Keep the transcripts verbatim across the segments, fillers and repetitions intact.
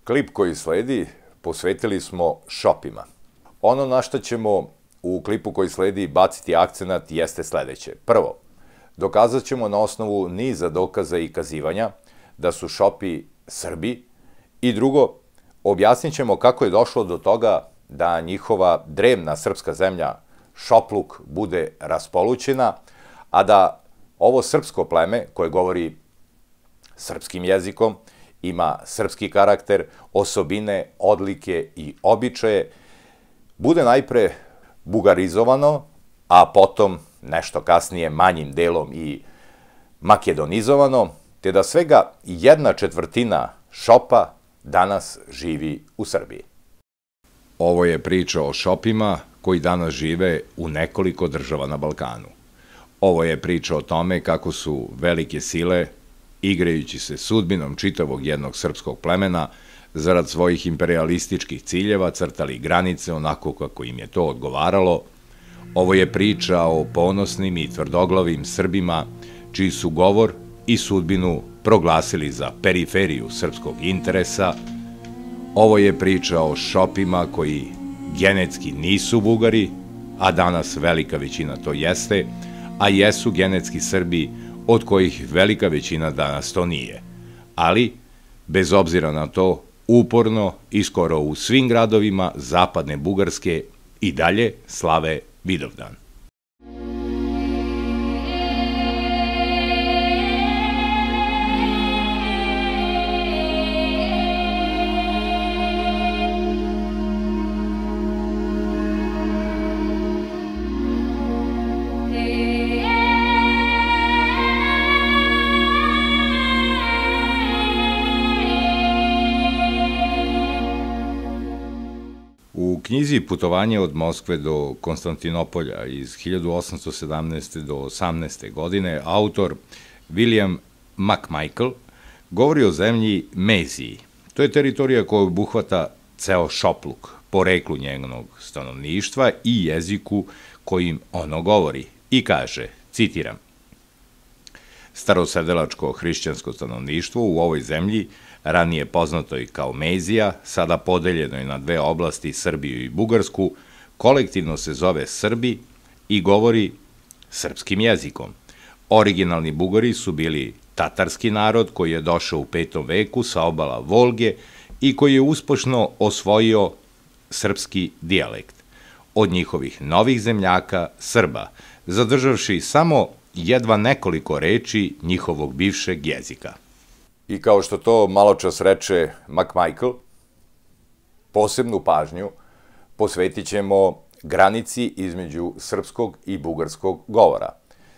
Klip koji sledi posvetili smo šopima. Ono na što ćemo u klipu koji sledi baciti akcenat jeste sledeće. Prvo, dokazat ćemo na osnovu niza dokaza i kazivanja da su šopi Srbi i drugo, objasnit ćemo kako je došlo do toga da njihova drevna srpska zemlja Šopluk bude raspolućena, a da ovo srpsko pleme koje govori srpskim jezikom, ima srpski karakter, osobine, odlike i običaje, bude najpre bugarizovano, a potom nešto kasnije manjim delom i makedonizovano, te da svega jedna četvrtina šopa danas živi u Srbiji. Ovo je priča o šopima koji danas žive u nekoliko država na Balkanu. Ovo je priča o tome kako su velike sile, igrajući se sudbinom čitavog jednog srpskog plemena, zarad svojih imperialističkih ciljeva crtali granice onako kako im je to odgovaralo. Ovo je priča o ponosnim i tvrdoglavim Srbima, čiji su govor i sudbinu proglasili za periferiju srpskog interesa. Ovo je priča o šopima koji genetski nisu Bugari, a danas velika većina to jeste, a jesu genetski Srbi, od kojih velika većina danas to nije. Ali, bez obzira na to, uporno i skoro u svim gradovima zapadne Bugarske i dalje slave Vidovdan. U knjizi Putovanje od Moskve do Konstantinopolja iz hiljadu osamsto sedamnaeste. do osamnaeste. godine autor William McMichael govori o zemlji Meziji. To je teritorija koja obuhvata ceo Šopluk, poreklu njenog stanovništva i jeziku kojim ono govori. I kaže, citiram, starosedelačko hrišćansko stanovništvo u ovoj zemlji, ranije poznatoj kao Mezija, sada podeljenoj na dve oblasti, Srbiju i Bugarsku, kolektivno se zove Srbi i govori srpskim jezikom. Originalni Bugari su bili tatarski narod koji je došao u petom veku sa obala Volge i koji je uspešno osvojio srpski dijalekt od njihovih novih zemljaka Srba, zadržavši samo jedva nekoliko reči njihovog bivšeg jezika. I kao što to maločas reče McMichael, posebnu pažnju posvetit ćemo granici između srpskog i bugarskog govora.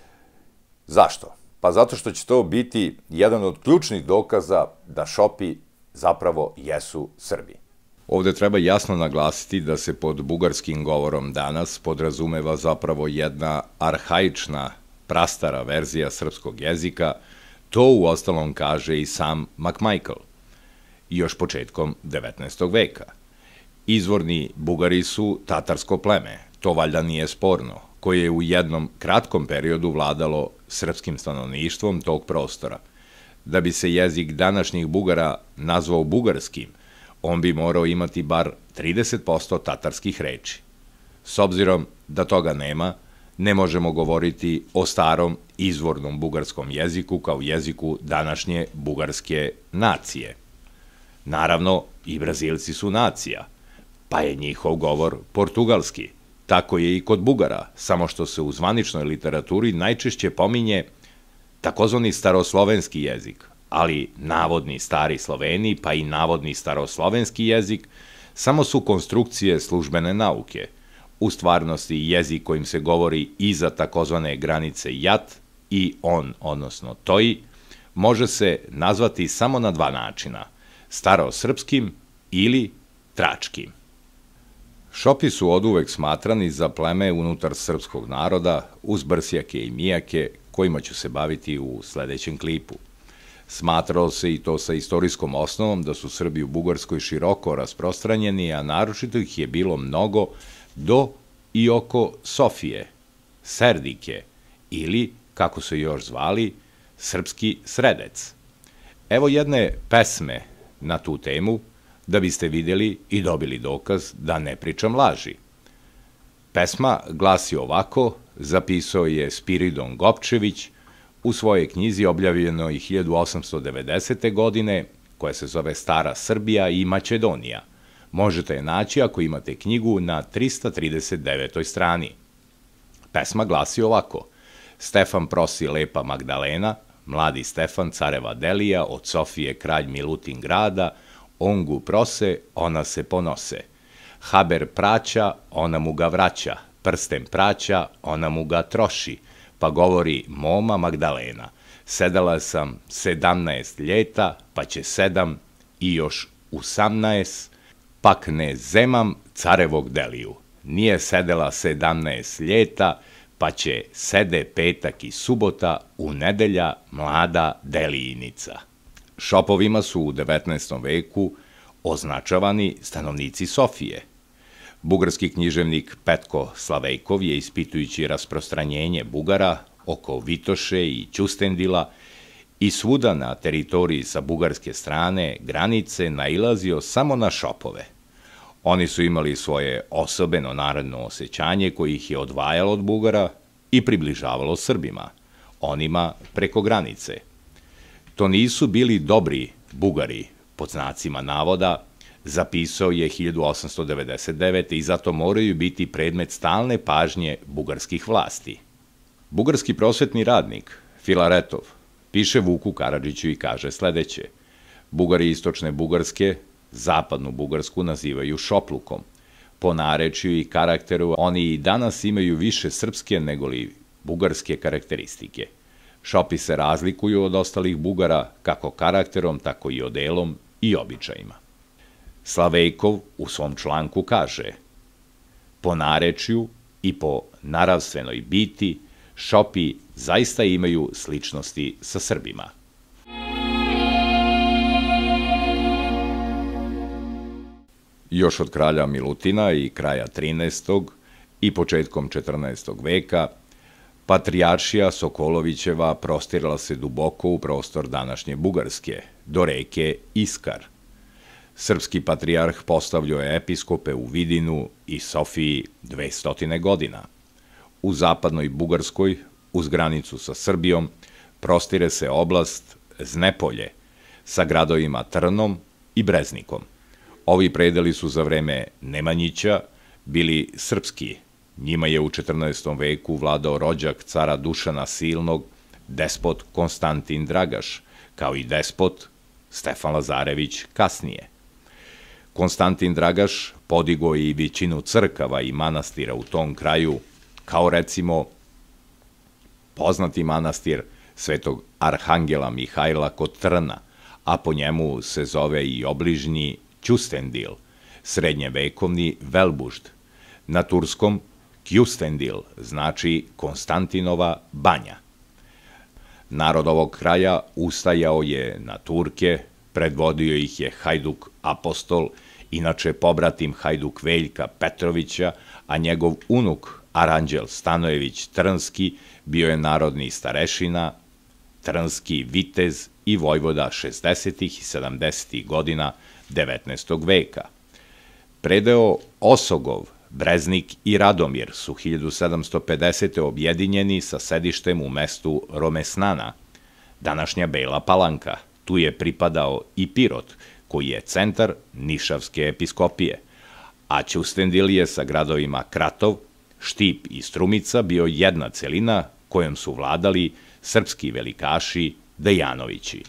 Zašto? Pa zato što će to biti jedan od ključnih dokaza da šopi zapravo jesu Srbi. Ovde treba jasno naglasiti da se pod bugarskim govorom danas podrazumeva zapravo jedna arhaična, prastara verzija srpskog jezika. To uostalom kaže i sam McMichael, još početkom devetnaestog. veka. Izvorni Bugari su tatarsko pleme, to valjda nije sporno, koje je u jednom kratkom periodu vladalo srpskim stanovništvom tog prostora. Da bi se jezik današnjih Bugara nazvao bugarskim, on bi morao imati bar trideset posto tatarskih reči. S obzirom da toga nema, ne možemo govoriti o starom izvornom bugarskom jeziku kao jeziku današnje bugarske nacije. Naravno, i Brazilci su nacija, pa je njihov govor portugalski. Tako je i kod Bugara, samo što se u zvaničnoj literaturi najčešće pominje takozvani staroslovenski jezik, ali navodni stari Sloveni, pa i navodni staroslovenski jezik, samo su konstrukcije službene nauke. U stvarnosti jezik kojim se govori iza takozvane granice Jat i on, odnosno Toji, može se nazvati samo na dva načina, starosrpskim ili tračkim. Šopi su oduvek smatrani za pleme unutar srpskog naroda uz Brsjake i Mijake, kojima ću se baviti u sledećem klipu. Smatralo se i to sa istorijskom osnovom da su Srbi u Bugarskoj široko rasprostranjeni, a naročito ih je bilo mnogo do i oko Sofije, Serdike ili, kako su još zvali, Srpski Sredec. Evo jedne pesme na tu temu, da biste vidjeli i dobili dokaz da ne pričam laži. Pesma glasi ovako, zapisao je Spiridon Gopčević u svojoj knjizi objavljenoj hiljadu osamsto devedesete. godine, koja se zove Stara Srbija i Makedonija. Možete je naći ako imate knjigu na trista trideset devetoj strani. Pesma glasi ovako. Stefan prosi lepa Magdalena, mladi Stefan careva Delija, od Sofije kralj Milutin grada, ongu prose, ona se ponose. Haber praća, ona mu ga vraća, prsten praća, ona mu ga troši, pa govori moma Magdalena. Sedala sam sedamnaest ljeta, pa će sedam i još osamnaest, pak ne zemam carevog Deliju. Nije sedela sedamnaest ljeta, pa će sede petak i subota, u nedelja mlada Delijinica. Šopovima su u devetnaestom veku označavani stanovnici Sofije. Bugarski književnik Petko Slavejkov je, ispitujući rasprostranjenje Bugara oko Vitoše i Ćustendila i svuda na teritoriji sa bugarske strane granice, nailazio samo na šopove. Oni su imali svoje osobeno narodno osjećanje koje ih je odvajalo od Bugara i približavalo Srbima, onima preko granice. To nisu bili dobri Bugari, pod znacima navoda, zapisao je hiljadu osamsto devedeset devete. i zato moraju biti predmet stalne pažnje bugarskih vlasti. Bugarski prosvetni radnik Filaretov piše Vuku Karadžiću i kaže sledeće. Bugari istočne Bugarske zapadnu Bugarsku nazivaju šoplukom. Po narečju i karakteru oni i danas imaju više srpske nego li bugarske karakteristike. Šopi se razlikuju od ostalih Bugara kako karakterom, tako i odelom i običajima. Slavejkov u svom članku kaže: po narečju i po naravstvenoj biti Šopi zaista imaju sličnosti sa Srbima. Još od kralja Milutina i kraja trinaestog i početkom četrnaestog veka, patrijaršija Sokolovićeva prostirala se duboko u prostor današnje Bugarske, do reke Iskar. Srpski patrijarh postavljao je episkope u Vidinu i Sofiji dvestotine godina. U zapadnoj Bugarskoj, uz granicu sa Srbijom, prostire se oblast Znepolje, sa gradovima Trnom i Breznikom. Ovi predeli su za vreme Nemanjića bili srpski. Njima je u četrnaestom veku vladao rođak cara Dušana Silnog, despot Konstantin Dragaš, kao i despot Stefan Lazarević kasnije. Konstantin Dragaš podigao je i većinu crkava i manastira u tom kraju, kao recimo poznati manastir Svetog Arhangela Mihajla kod Trna, a po njemu se zove i obližnji Ćustendil, srednjevekovni Velbužd. Na turskom Kjustendil znači Konstantinova banja. Narod ovog kraja ustajao je na Turke, predvodio ih je Hajduk Apostol, inače pobratim Hajduk Veljka Petrovića, a njegov unuk Aranđel Stanojević Trnski bio je narodni starešina, trnski vitez i vojvoda šezdesetih i sedamdesetih godina devetnaestog veka. Predeo Osogov, Breznik i Radomir su hiljadu sedamsto pedesete. objedinjeni sa sedištem u mestu Romesnana, današnja Bela Palanka. Tu je pripadao i Pirot, koji je centar Nišavske episkopije, a Ćustendil je sa gradovima Kratov, Štip i Strumica bio jedna celina kojom su vladali srpski velikaši Dejanovići.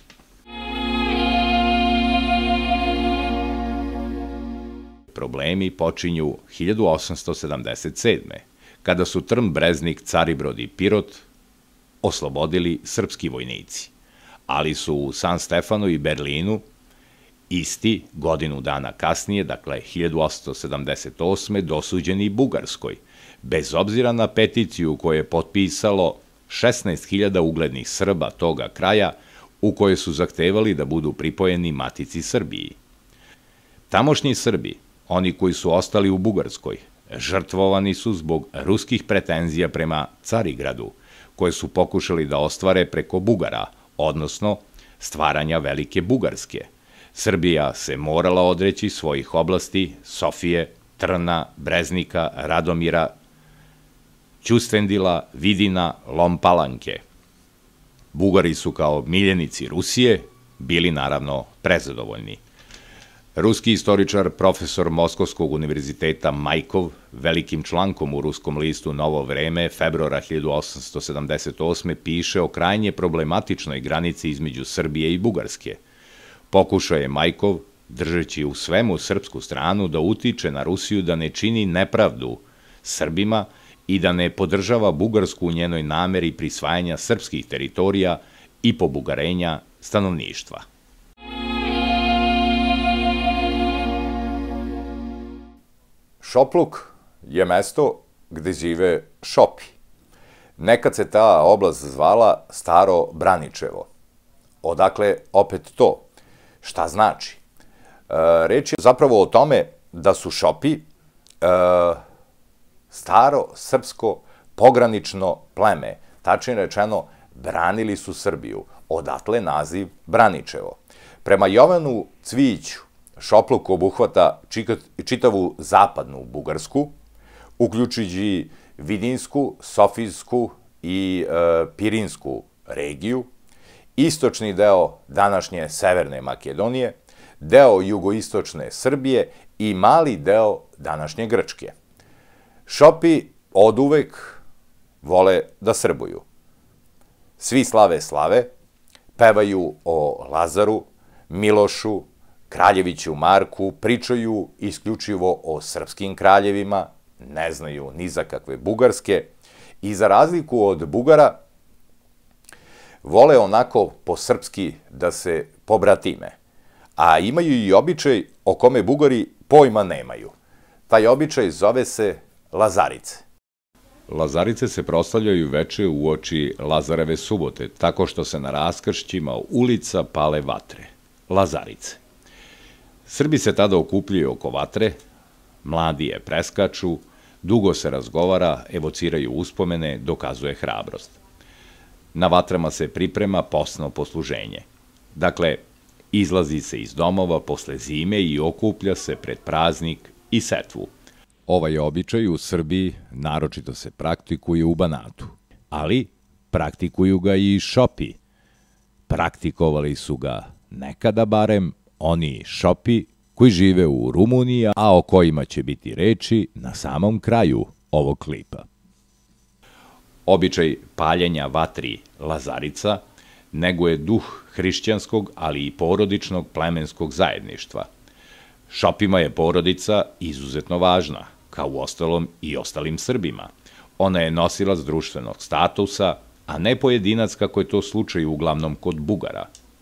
Problemi počinju hiljadu osamsto sedamdeset sedme. kada su Trn, Breznik, Caribrod i Pirot oslobodili srpski vojnici, ali su u San Stefanu i Berlinu isti godinu dana kasnije, dakle hiljadu osamsto sedamdeset osme. dosuđeni Bugarskoj, bez obzira na peticiju koju je potpisalo šesnaest hiljada uglednih Srba toga kraja, u kojoj su zahtevali da budu pripojeni Matici Srbiji. Tamošnji Srbi, oni koji su ostali u Bugarskoj, žrtvovani su zbog ruskih pretenzija prema Carigradu, koje su pokušali da ostvare preko Bugara, odnosno stvaranja Velike Bugarske. Srbija se morala odreći svojih oblasti Sofije, Trna, Breznika, Radomira, Ćustendila, Vidina, Lompalanke. Bugari su kao miljenici Rusije bili naravno prezadovoljni. Ruski istoričar, profesor Moskovskog univerziteta Majkov, velikim člankom u ruskom listu Novo vreme, februara hiljadu osamsto sedamdeset osme. piše o krajnje problematičnoj granici između Srbije i Bugarske. Pokušao je Majkov, držeći u svemu srpsku stranu, da utiče na Rusiju da ne čini nepravdu Srbima i da ne podržava Bugarsku u njenoj nameri prisvajanja srpskih teritorija i pobugarenja stanovništva. Šopluk je mesto gde žive Šopi. Nekad se ta oblast zvala Staro Braničevo. Odakle opet to? Šta znači? Reč je zapravo o tome da su Šopi staro srpsko pogranično pleme, tačnije rečeno, branili su Srbiju, odatle naziv Braničevo. Prema Jovanu Cvijiću, Šopluk obuhvata čitavu zapadnu Bugarsku, uključujući Vidinsku, Sofijsku i Pirinsku regiju, istočni deo današnje Severne Makedonije, deo jugoistočne Srbije i mali deo današnje Grčke. Šopi oduvek vole da srbuju. Svi slave slave, pevaju o Lazaru, Milošu, Kraljeviću Marku, pričaju isključivo o srpskim kraljevima, ne znaju ni za kakve bugarske i za razliku od Bugara vole onako po srpski da se pobratime, a imaju i običaj o kome Bugari pojma nemaju. Taj običaj zove se Lazarice. Lazarice se proslavljaju veče uoči Lazareve subote, tako što se na raskršćima ulica pale vatre. Lazarice. Srbi se tada okupljaju oko vatre, mladi je preskaču, dugo se razgovara, evociraju uspomene, dokazuje hrabrost. Na vatrama se priprema posno posluženje. Dakle, izlazi se iz domova posle zime i okuplja se pred praznik i setvu. Ovaj običaj u Srbiji naročito se praktikuje u Banatu, ali praktikuju ga i Šopi. Praktikovali su ga nekada barem oni Šopi koji žive u Rumuniji, a o kojima će biti reči na samom kraju ovog klipa. Običaj paljenja vatri Lazarica neguje duh hrišćanskog, ali i porodičnog plemenskog zajedništva. Šopima je porodica izuzetno važna, kao u ostalom i ostalim Srbima. Ona je nosilac društvenog statusa, a ne pojedinac kako je to slučaj uglavnom kod Bugara.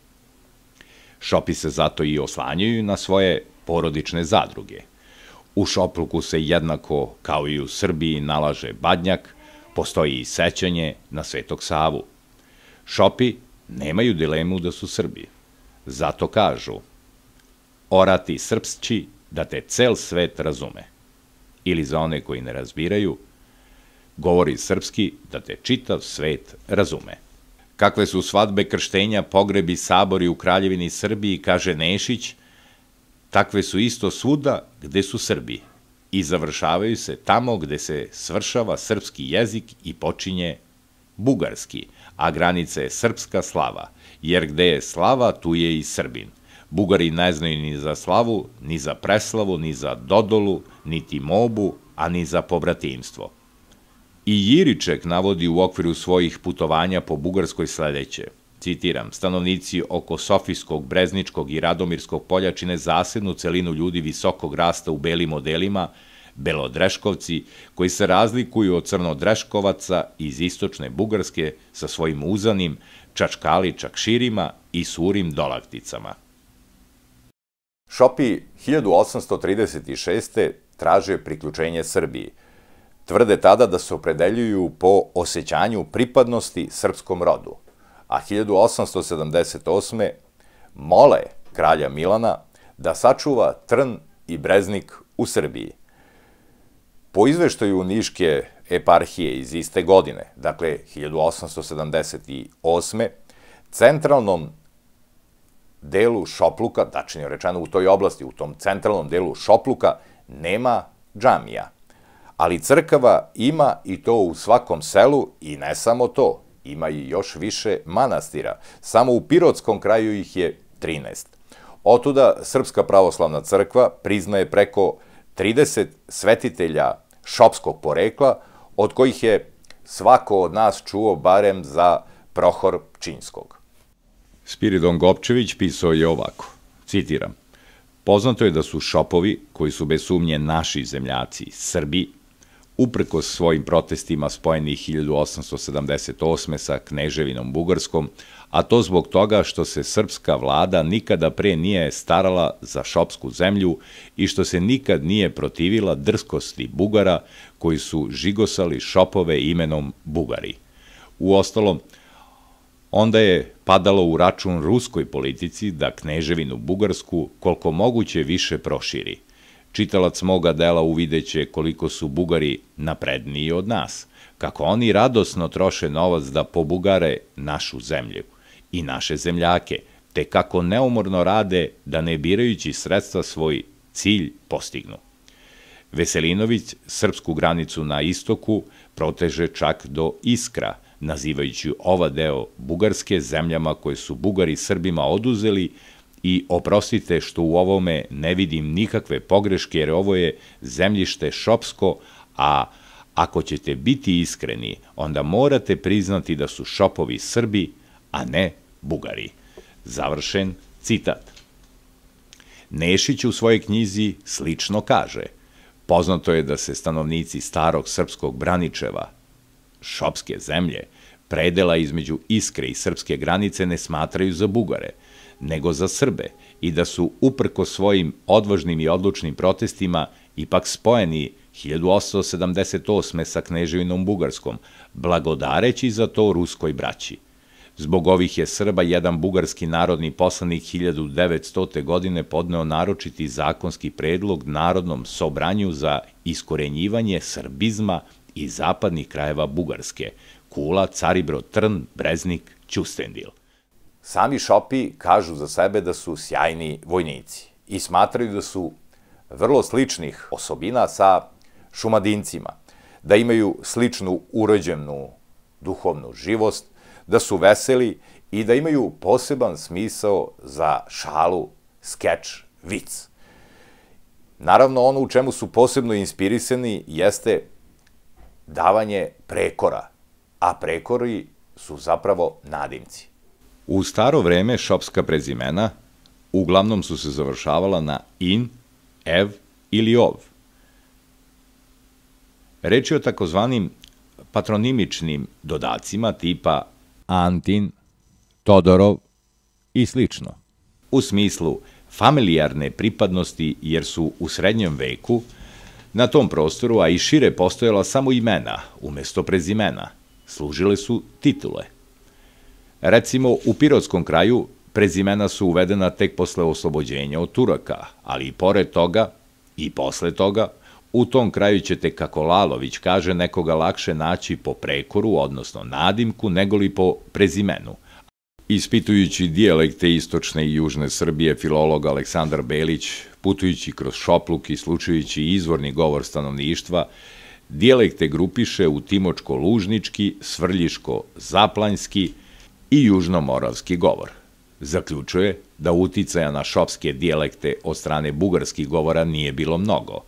Šopi se zato i oslanjaju na svoje porodične zadruge. U Šopluku se jednako, kao i u Srbiji, nalaže badnjak, postoji i sećanje na Svetog Savu. Šopi nemaju dilemu da su Srbi. Zato kažu: orati srpsči da te cel svet razume. Ili za one koji ne razbiraju, govori srpski da te čitav svet razume. Kakve su svadbe, krštenja, pogrebi, sabori u Kraljevini Srbiji, kaže Nešić, takve su isto svuda gde su Srbi i završavaju se tamo gde se svršava srpski jezik i počinje bugarski, a granica je srpska slava, jer gde je slava, tu je i Srbin. Bugari ne znaju ni za slavu, ni za preslavu, ni za dodolu, niti mobu, a ni za pobratimstvo. I Jiriček navodi u okviru svojih putovanja po Bugarskoj sledeće, citiram: stanovnici oko Sofijskog, Brezničkog i Radomirskog polja čine zasednu celinu ljudi visokog rasta u belim odelima, belodreškovci, koji se razlikuju od crnodreškovaca iz istočne Bugarske sa svojim uzanim, čačkali čakširima i surim dolakticama. Šopi hiljadu osamsto trideset šeste. traže priključenje Srbiji. Tvrde tada da se opredeljuju po osjećanju pripadnosti srpskom rodu, a hiljadu osamsto sedamdeset osme. mole kralja Milana da sačuva Trn i Breznik u Srbiji. Po izveštaju Niške eparhije iz iste godine, dakle hiljadu osamsto sedamdeset osme. centralnom delu Šopluka, tačnije rečeno u toj oblasti, u tom centralnom delu Šopluka, nema džamija. Ali crkava ima i to u svakom selu i ne samo to, ima i još više manastira. Samo u Pirotskom kraju ih je trinaest. Otuda Srpska pravoslavna crkva priznaje preko trideset svetitelja šopskog porekla, od kojih je svako od nas čuo barem za Prohor Pčinjskog. Spiridon Gopčević pisao je ovako, citiram, poznato je da su Šopovi, koji su bez sumnje naši zemljaci, Srbi, uprkos svojim protestima spojeni hiljadu osamsto sedamdeset osme sa Kneževinom Bugarskom, a to zbog toga što se srpska vlada nikada pre nije starala za šopsku zemlju i što se nikad nije protivila drskosti Bugara koji su žigosali Šopove imenom Bugari. Uostalom, onda je padalo u račun ruskoj politici da Kneževinu Bugarsku koliko moguće više proširi. Čitalac moga dela uvideće koliko su Bugari napredniji od nas, kako oni radosno troše novac da pobugare našu zemlju i naše zemljake, te kako neumorno rade da ne birajući sredstva svoj cilj postignu. Veselinović srpsku granicu na istoku proteže čak do Iskra, nazivajući ova deo Bugarske zemljama koje su Bugari Srbima oduzeli i oprostite što u ovome ne vidim nikakve pogreške jer ovo je zemljište šopsko, a ako ćete biti iskreni, onda morate priznati da su Šopovi Srbi, a ne Bugari. Završen citat. Nešić u svojoj knjizi slično kaže, poznato je da se stanovnici starog srpskog Braničeva, šopske zemlje, predela između Iskre i srpske granice ne smatraju za Bugare, nego za Srbe i da su uprko svojim odvažnim i odlučnim protestima ipak spojeni hiljadu osamsto sedamdeset osme sa Kneževinom Bugarskom, blagodareći za to ruskoj braći. Zbog ovih je Srba jedan bugarski narodni poslanik hiljadu devetstote. godine podneo naročiti zakonski predlog Narodnom sobranju za iskorenjivanje srbizma iz zapadnih krajeva Bugarske, Kula, Caribrod, Trn, Breznik, Ćustendil. Sami Šopi kažu za sebe da su sjajni vojnici i smatraju da su vrlo sličnih osobina sa Šumadincima, da imaju sličnu urođenu duhovnu živost, da su veseli i da imaju poseban smisao za šalu, skeč, vic. Naravno, ono u čemu su posebno inspirisani jeste davanje prekora, a prekori su zapravo nadimci. U staro vreme šopska prezimena uglavnom su se završavala na in, ev ili ov. Reč je o takozvanim patronimičnim dodacima tipa Antin, Todorov i slično. U smislu familijarne pripadnosti jer su u srednjem veku na tom prostoru, a i šire postojala samo imena umesto prezimena, služile su titule. Recimo, u Pirotskom kraju prezimena su uvedena tek posle oslobođenja od Turaka, ali i pored toga i posle toga, u tom kraju ćete, kako Lalović kaže, nekoga lakše naći po prekoru, odnosno nadimku, nego li po prezimenu. Ispitujući dijalekte istočne i južne Srbije, filolog Aleksandar Belić, putujući kroz Šopluk i slučajući izvorni govor stanovništva, dijalekte grupiše u timočko-lužnički, svrljiško-zaplanjski i južnomoravski govor. Zaključuje da uticaja na šopske dijalekte od strane bugarskih govora nije bilo mnogo.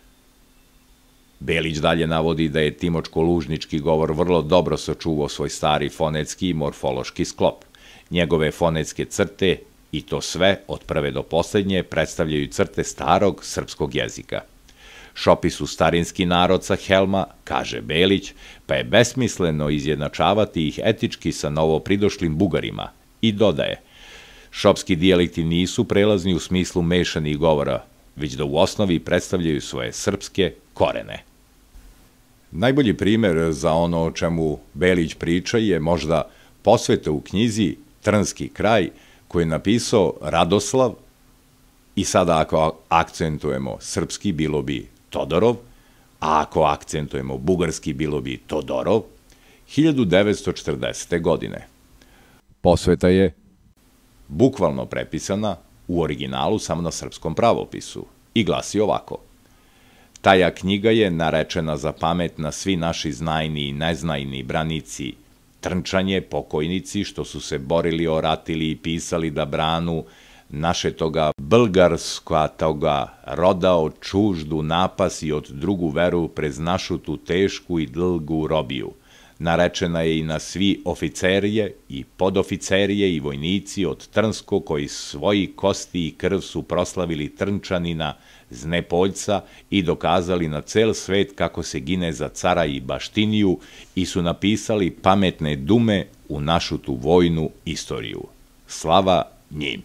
Belić dalje navodi da je timočko-lužnički govor vrlo dobro sačuvao svoj stari fonetski i morfološki sklop. Njegove fonetske crte, i to sve, od prve do poslednje, predstavljaju crte starog srpskog jezika. Šopi su starinski narod sa Helma, kaže Belić, pa je besmisleno izjednačavati ih etički sa novopridošlim Bugarima. I dodaje, šopski dijalekti nisu prelazni u smislu mešanih govora, već da u osnovi predstavljaju svoje srpske korene. Najbolji primer za ono o čemu Belić priča je možda posveta u knjizi Trnski kraj, koju je napisao Radoslav, i sada ako akcentujemo srpski, bilo bi Todorov, a ako akcentujemo bugarski, bilo bi Todorov, hiljadu devetsto četrdesete. godine. Posveta je bukvalno prepisana u originalu samo na srpskom pravopisu i glasi ovako. Taja knjiga je narečena za pamet na svi naši znajni i neznajni branici, trnčanje, pokojnici, što su se borili, oratili i pisali da branu naše toga blgarska toga roda od čuždu napas i od drugu veru prez našu tu tešku i dlgu robiju. Narečena je i na svi oficerije i podoficerije i vojnici od Trnsko koji svoji kosti i krv su proslavili Trnčanina, Znepoljca i dokazali na cel svet kako se gine za cara i baštiniju i su napisali pametne dume u našu tu vojnu istoriju. Slava njim!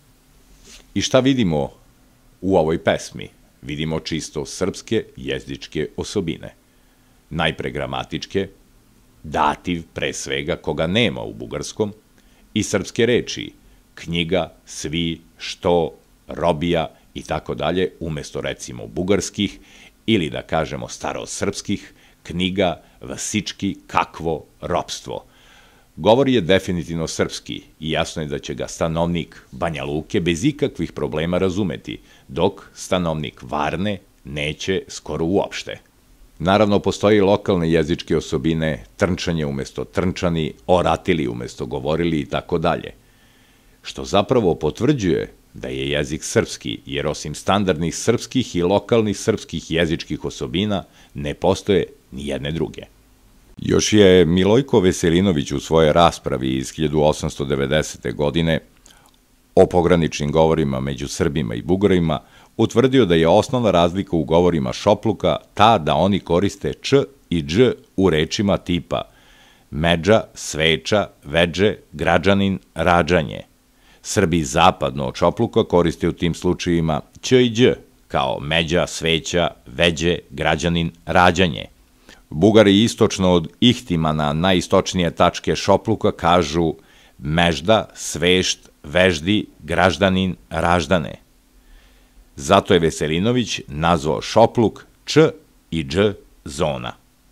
I šta vidimo u ovoj pesmi? Vidimo čisto srpske jezičke osobine. Najpre gramatičke, dativ pre svega koga nema u bugarskom, i srpske reči, knjiga, svi, što, robija i tako dalje, umesto recimo bugarskih ili da kažemo starosrpskih, knjiga, vasički, kakvo, ropstvo. Govor je definitivno srpski i jasno je da će ga stanovnik Banja Luke bez ikakvih problema razumeti, dok stanovnik Varne neće skoro uopšte. Naravno, postoji lokalne jezičke osobine, trnčanje umesto trnčani, oratili umesto govorili i tako dalje, što zapravo potvrđuje da je jezik srpski, jer osim standardnih srpskih i lokalnih srpskih jezičkih osobina ne postoje ni jedne druge. Još je Milojko Veselinović u svojoj raspravi iz hiljadu osamsto devedesete. godine o pograničnim govorima među Srbima i Bugarima utvrdio da je osnovna razlika u govorima Šopluka ta da oni koriste č i dž u rečima tipa međa, sveča, veđe, građanin, rađanje. Srbi zapadno od Šopluka koriste u tim slučajevima ć i đ, kao međa, sveća, veđe, građanin, rađanje. Bugari istočno od Ihtimana, najistočnije tačke Šopluka, kažu mežda, svešt, veždi, graždanin, raždane. Zato je Veselinović nazvao Šopluk č i dž zona.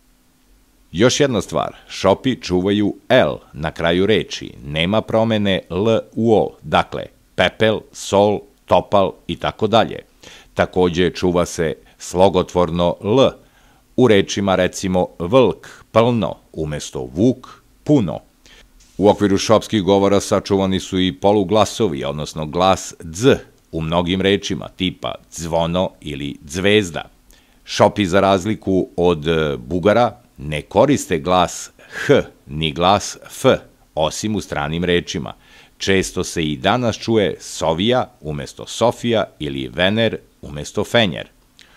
Još jedna stvar, Šopi čuvaju l na kraju reči, nema promene l u o, dakle pepel, sol, topal i tako dalje. Takođe čuva se slogotvorno l, u rečima recimo vlk, plno, umesto vuk, puno. U okviru šopskih govora sačuvani su i poluglasovi, odnosno glas dz, u mnogim rečima, tipa zvono ili zvezda. Šopi, za razliku od Bugara, ne koriste glas h ni glas f, osim u stranim rečima. Često se i danas čuje Sovija umesto Sofija ili Vener umesto Fenjer.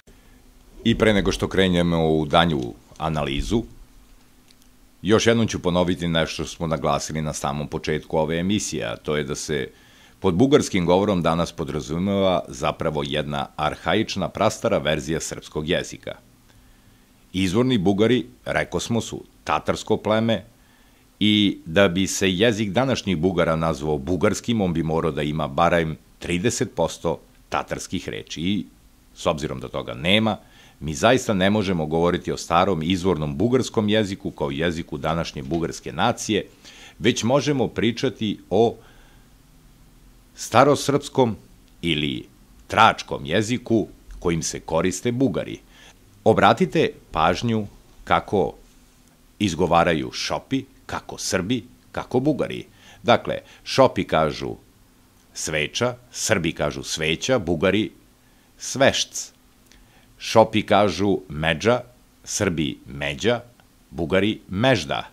I pre nego što krenjemo u danju analizu, još jednom ću ponoviti nešto što smo naglasili na samom početku ove emisije, a to je da se pod bugarskim govorom danas podrazumeva zapravo jedna arhaična prastara verzija srpskog jezika. Izvorni Bugari, reko smo, su tatarsko pleme i da bi se jezik današnjih Bugara nazvao bugarskim, on bi morao da ima barem trideset posto tatarskih reči. I s obzirom da toga nema, mi zaista ne možemo govoriti o starom izvornom bugarskom jeziku kao jeziku današnje bugarske nacije, već možemo pričati o starosrpskom ili tračkom jeziku kojim se koriste Bugari. Obratite pažnju kako izgovaraju Šopi, kako Srbi, kako Bugari. Dakle, Šopi kažu sveča, Srbi kažu sveća, Bugari svešc. Šopi kažu međa, Srbi međa, Bugari mežda.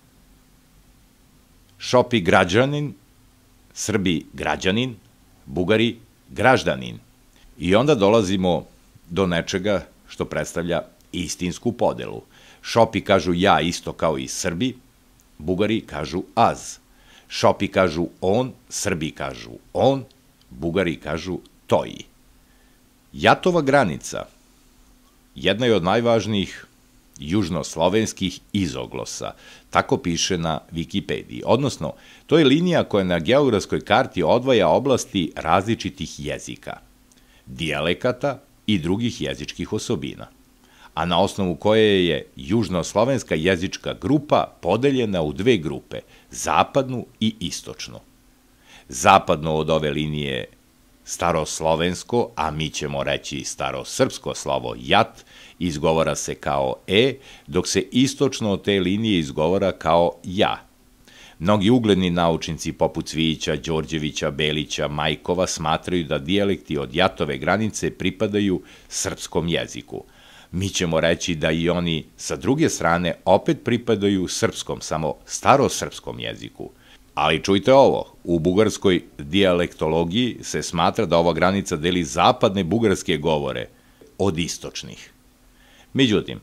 Šopi građanin, Srbi građanin, Bugari graždanin. I onda dolazimo do nečega što predstavlja istinsku podelu. Šopi kažu ja isto kao i Srbi, Bugari kažu az. Šopi kažu on, Srbi kažu on, Bugari kažu toji. Jatova granica jedna je od najvažnijih južnoslovenskih izoglosa, tako piše na Wikipediji, odnosno to je linija koja na geografskoj karti odvaja oblasti različitih jezika, dijalekata i drugih jezičkih osobina, a na osnovu koje je južnoslovenska jezička grupa podeljena u dve grupe, zapadnu i istočnu. zapadno od ove linije staroslovensko, a mi ćemo reći starosrpsko slovo jat, izgovara se kao e, dok se istočno od te linije izgovara kao ja. Mnogi ugledni naučnici poput Cvijića, Đorđevića, Belića, Majkova smatraju da dijalekti od jatove granice pripadaju srpskom jeziku. Mi ćemo reći da i oni sa druge strane opet pripadaju srpskom, samo starosrpskom jeziku. Ali čujte ovo, u bugarskoj dijalektologiji se smatra da ova granica deli zapadne bugarske govore od istočnih. Međutim,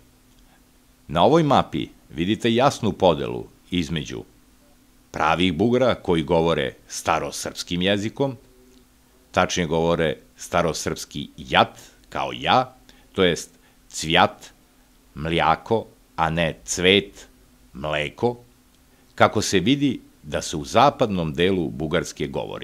na ovoj mapi vidite jasnu podelu između pravih Bugara koji govore starosrpskim jezikom, tačnije govore starosrpski jat kao ja, to jest cvjat, mljako, a ne cvet, mleko, kako se vidi da se u zapadnom delu Bugarske govori.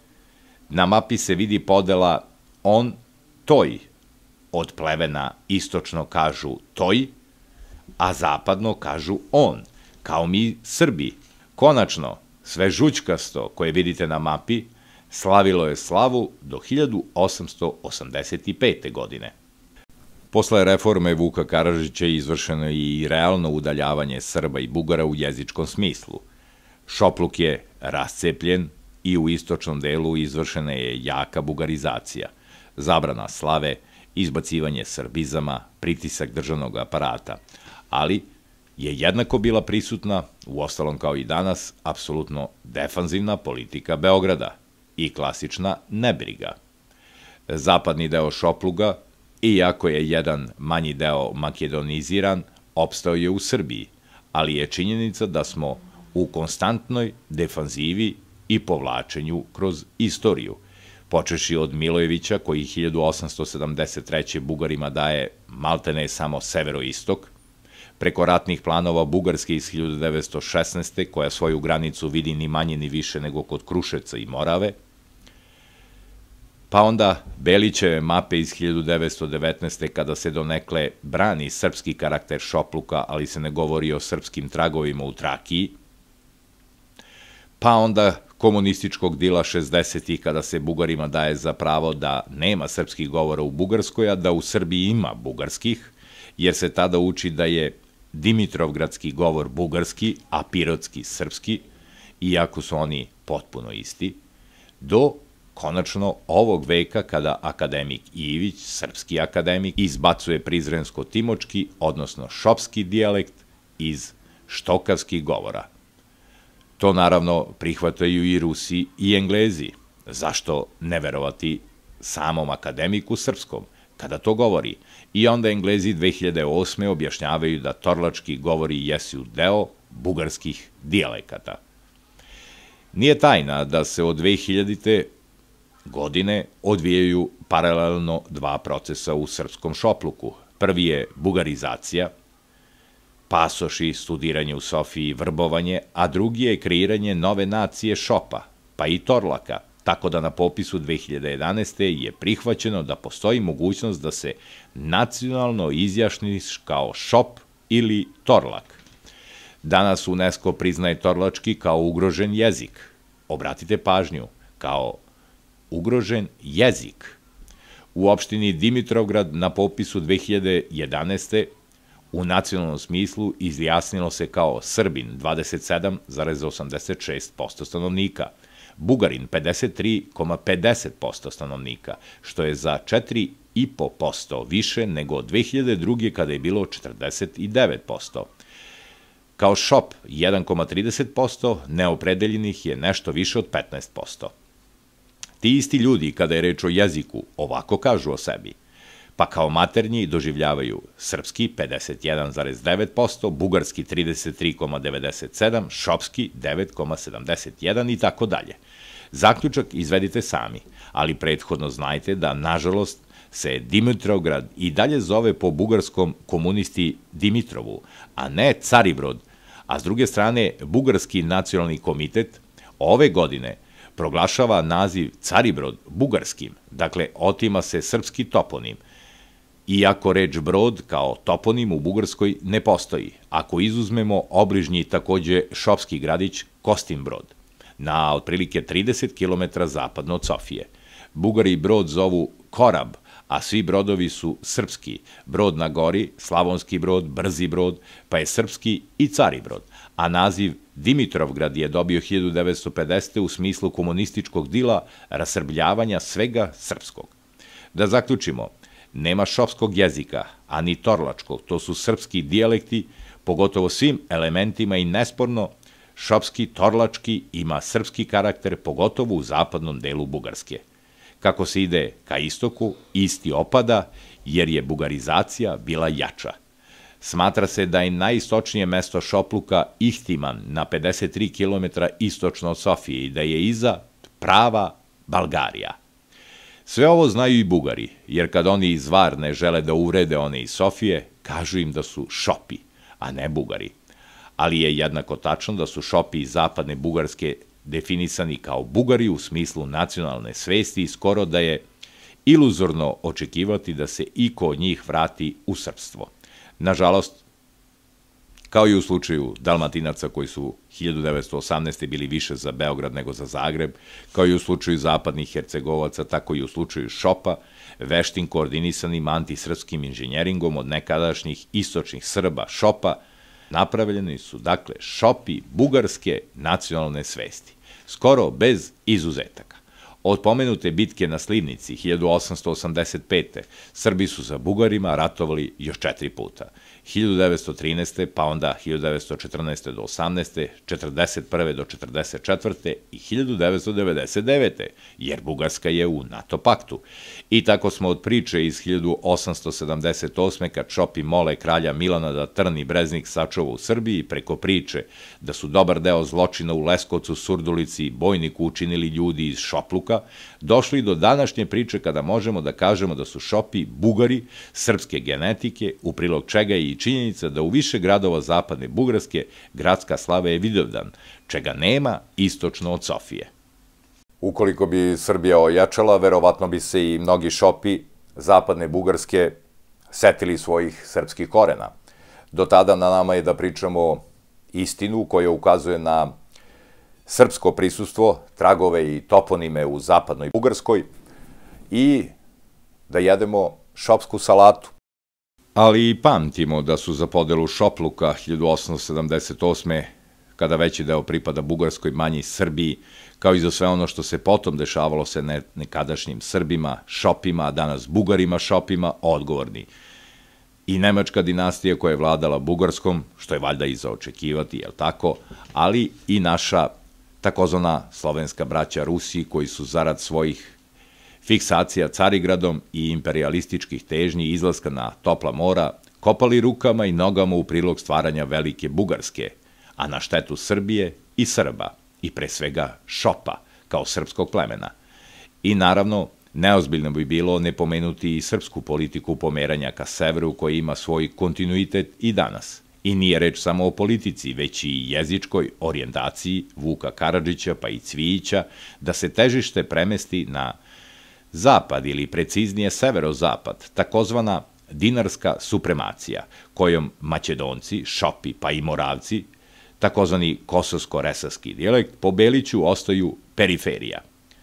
Na mapi se vidi podela on, toj, od plevena istočno kažu toj, a zapadno kažu on, kao mi Srbi. Konačno, sve žućkasto koje vidite na mapi slavilo je slavu do hiljadu osamsto osamdeset pete. godine. Posle reforme Vuka Karadžića izvršeno je i realno udaljavanje Srba i Bugara u jezičkom smislu. Šopluk je rascepljen i u istočnom delu izvršena je jaka bugarizacija, zabrana slave, izbacivanje srbizama, pritisak državnog aparata, ali je jednako bila prisutna, uostalom kao i danas, apsolutno defanzivna politika Beograda i klasična nebriga. Zapadni deo Šopluga, iako je jedan manji deo makedoniziran, opstao je u Srbiji, ali je činjenica da smo u konstantnoj defanzivi i povlačenju kroz istoriju, počeši od Milojevića koji hiljadu osamsto sedamdeset treće. Bugarima daje maltene samo severoistok, preko ratnih planova Bugarske iz hiljadu devetsto šesnaeste. koja svoju granicu vidi ni manje ni više nego kod Kruševca i Morave, pa onda Belićeve mape iz hiljadu devetsto devetnaeste. kada se donekle brani srpski karakter Šopluka, ali se ne govori o srpskim tragovima u Trakiji, pa onda komunističkog dila šezdesetih. kada se Bugarima daje za pravo da nema srpskih govora u Bugarskoj, a da u Srbiji ima bugarskih, jer se tada uči da je dimitrovgradski govor bugarski, a pirotski srpski, iako su oni potpuno isti, do konačno ovog veka kada akademik Ivić, srpski akademik, izbacuje prizrensko-timočki, odnosno šopski dijalekt iz štokavskih govora. To naravno prihvataju i Rusi i Englezi. Zašto ne verovati samom akademiku srpskom kada to govori? I onda Englezi dve hiljade osme. objašnjavaju da torlački govori jesu deo bugarskih dijalekata. Nije tajna da se od dve hiljadite. godine odvijaju paralelno dva procesa u srpskom Šopluku. Prvi je bugarizacija, pasoši, studiranje u Sofiji, vrbovanje, a drugi je kreiranje nove nacije Šopa, pa i Torlaka, tako da na popisu dve hiljade jedanaeste. je prihvaćeno da postoji mogućnost da se nacionalno izjašniš kao Šop ili Torlak. Danas UNESCO priznaje torlački kao ugrožen jezik. Obratite pažnju, kao ugrožen jezik. U opštini Dimitrovgrad na popisu dve hiljade jedanaeste. u nacionalnom smislu izjasnilo se kao Srbin dvadeset sedam zarez osamdeset šest posto stanovnika, Bugarin pedeset tri zarez pedeset posto stanovnika, što je za četiri zarez pet posto više nego dve hiljade druge. kada je bilo četrdeset devet posto. Kao Šop jedan zarez trideset posto, neopredeljenih je nešto više od petnaest posto. Ti isti ljudi, kada je reč o jeziku, ovako kažu o sebi, pa kao maternji doživljavaju srpski pedeset jedan zarez devet posto, bugarski trideset tri zarez devedeset sedam, šopski devet zarez sedamdeset jedan i tako dalje. Zaključak izvedite sami, ali prethodno znajte da, nažalost, se Dimitrovgrad i dalje zove po bugarskom komunisti Dimitrovu, a ne Caribrod, a s druge strane Bugarski nacionalni komitet ove godine proglašava naziv Caribrod bugarskim, dakle otima se srpski toponim, iako reč brod kao toponim u Bugarskoj ne postoji, ako izuzmemo obližnji takođe šopski gradić Kostinbrod. na otprilike trideset kilometara zapadno od Sofije. Bugari brod zovu Korab, a svi brodovi su srpski. Brod na gori, Slavonski brod, Brzi brod, pa je srpski i Cari brod, a naziv Dimitrovgrad je dobio hiljadu devetsto pedesete. u smislu komunističkog dila rasrbljavanja svega srpskog. Da zaključimo, nema šopskog jezika, ani torlačkog, to su srpski dijalekti, pogotovo svim elementima i nesporno, šopski, torlački ima srpski karakter, pogotovo u zapadnom delu Bugarske. Kako se ide ka istoku, isti opada, jer je bugarizacija bila jača. Smatra se da je najistočnije mesto Šopluka Ihtiman na pedeset tri kilometra istočno od Sofije i da je iza prava Balgarija. Sve ovo znaju i Bugari, jer kad oni iz Varne žele da uvrede one iz Sofije, kažu im da su Šopi, a ne Bugari. Ali je jednako tačno da su Šopi iz zapadne Bugarske definisani kao Bugari u smislu nacionalne svesti i skoro da je iluzorno očekivati da se iko od njih vrati u srpstvo. Nažalost, kao i u slučaju Dalmatinaca koji su hiljadu devetsto osamnaeste. bili više za Beograd nego za Zagreb, kao i u slučaju zapadnih Hercegovaca, tako i u slučaju Šopa, veštim koordinisanim antisrpskim inženjeringom od nekadašnjih istočnih Srba Šopa, napravljeni su, dakle, Šopi bugarske nacionalne svesti, skoro bez izuzetaka. Od pomenute bitke na Slivnici hiljadu osamsto osamdeset pete. Srbi su za Bugarima ratovali još četiri puta. hiljadu devetsto trinaeste. pa onda hiljadu devetsto četrnaeste. do osamnaeste. četrdeset prve. do četrdeset četvrte. i hiljadu devetsto devedeset devete. jer Bugarska je u NATO paktu. I tako smo od priče iz hiljadu osamsto sedamdeset osme. kad Šopi mole kralja Milana da Trn i Breznik sačuva u Srbiji, preko priče da su dobar deo zločina u Leskovcu, Surdulici i Bojniku učinili ljudi iz Šopluka, došli do današnje priče kada možemo da kažemo da su Šopi Bugari srpske genetike, u prilog čega je i činjenica da u više gradova zapadne Bugarske gradska slava je Vidovdan, čega nema istočno od Sofije. Ukoliko bi Srbija ojačala, verovatno bi se i mnogi Šopi zapadne Bugarske setili svojih srpskih korena. Do tada na nama je da pričamo istinu koja ukazuje na srpsko prisustvo, tragove i toponime u zapadnoj Bugarskoj i da jedemo šopsku salatu. Ali i pamtimo da su za podelu Šopluka hiljadu osamsto sedamdeset osme. kada veći deo pripada Bugarskoj, manji Srbiji, kao i za sve ono što se potom dešavalo se nekadašnjim Srbima, Šopima, a danas Bugarima, Šopima, odgovorni. I nemačka dinastija koja je vladala Bugarskom, što je valjda i za očekivati, jel tako, ali i naša takozvana slovenska braća Rusi, koji su zarad svojih fiksacija Carigradom i imperialističkih težnji izlaska na topla mora, kopali rukama i nogama u prilog stvaranja velike Bugarske, a na štetu Srbije i Srba, i pre svega Šopa, kao srpskog plemena. I naravno, neozbiljno bi bilo ne pomenuti i srpsku politiku pomeranja ka severu, koja ima svoj kontinuitet i danas. I nije reč samo o politici, već i jezičkoj orijentaciji Vuka Karadžića pa i Cvijića, da se težište premesti na zapad ili preciznije severozapad, takozvana dinarska supremacija, kojom Maćedonci, Šopi pa i Moravci, takozvani kosovsko-resavski dijalekt, po Beliću ostaju periferija.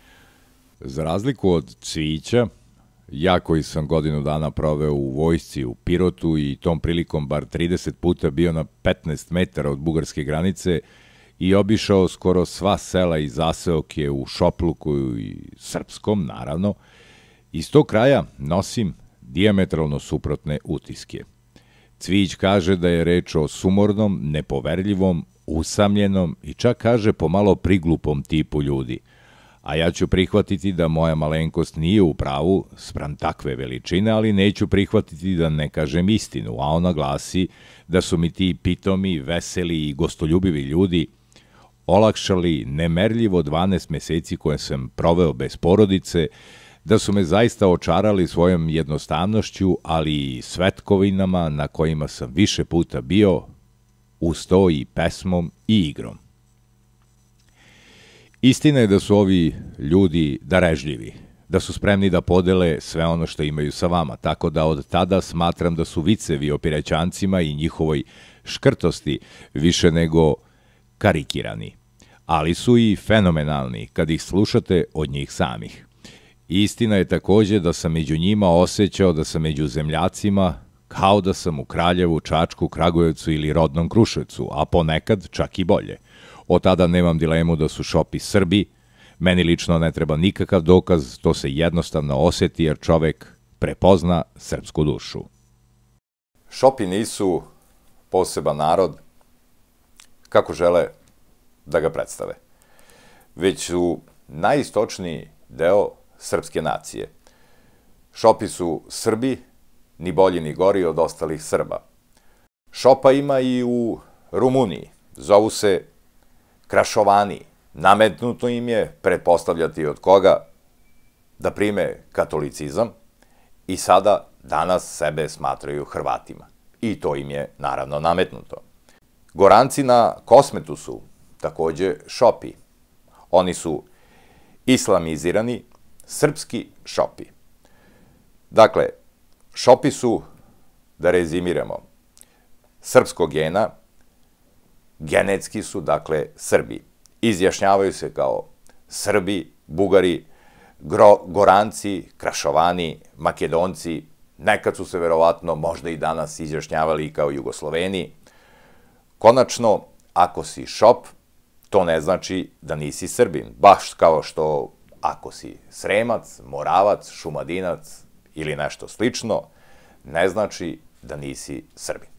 Za razliku od Cvijića, ja koji sam godinu dana proveo u vojsci u Pirotu i tom prilikom bar trideset puta bio na petnaest metara od bugarske granice i obišao skoro sva sela i zaseoke u Šopluku i srpskom, naravno, iz tog kraja nosim dijametralno suprotne utiske. Cvijić kaže da je reč o sumornom, nepoverljivom, usamljenom i čak kaže pomalo priglupom tipu ljudi. A ja ću prihvatiti da moja malenkost nije u pravu spram takve veličine, ali neću prihvatiti da ne kažem istinu, a ona glasi da su mi ti pitomi, veseli i gostoljubivi ljudi olakšali nemerljivo dvanaest meseci koje sam proveo bez porodice, da su me zaista očarali svojom jednostavnošću, ali i svetkovinama na kojima sam više puta bio, uz to i pesmom i igrom. Istina je da su ovi ljudi darežljivi, da su spremni da podele sve ono što imaju sa vama, tako da od tada smatram da su vicevi o Pirećancima i njihovoj škrtosti više nego karikirani. ali su i fenomenalni kad ih slušate od njih samih. Istina je takođe da sam među njima osjećao da sam među zemljacima kao da sam u Kraljevu, Čačku, Kragujevcu ili rodnom Kruševcu, a ponekad čak i bolje. Od tada nemam dilemu da su Šopi Srbi, meni lično ne treba nikakav dokaz, to se jednostavno osjeti jer čovek prepozna srpsku dušu. Šopi nisu poseban narod kako žele da ga predstave, već su najistočniji deo srpske nacije. Šopi su Srbi, ni bolji ni gori od ostalih Srba. Šopa ima i u Rumuniji, zovu se Krašovani. Nametnuto im je pretpostavljati od koga da prime katolicizam i sada danas sebe smatraju Hrvatima. I to im je naravno nametnuto. Goranci na Kosmetu su takođe Šopi. Oni su islamizirani, srpski Šopi. Dakle, Šopi su, da rezimiramo, srpskog gena, genetski su, dakle, Srbi. Izjašnjavaju se kao Srbi, Bugari, Goranci, Krašovani, Makedonci, nekad su se verovatno možda i danas izjašnjavali kao Jugosloveni. Konačno, ako si Šop, to ne znači da nisi Srbin, baš kao što ako si Sremac, Moravac, Šumadinac ili nešto slično, ne znači da nisi Srbin.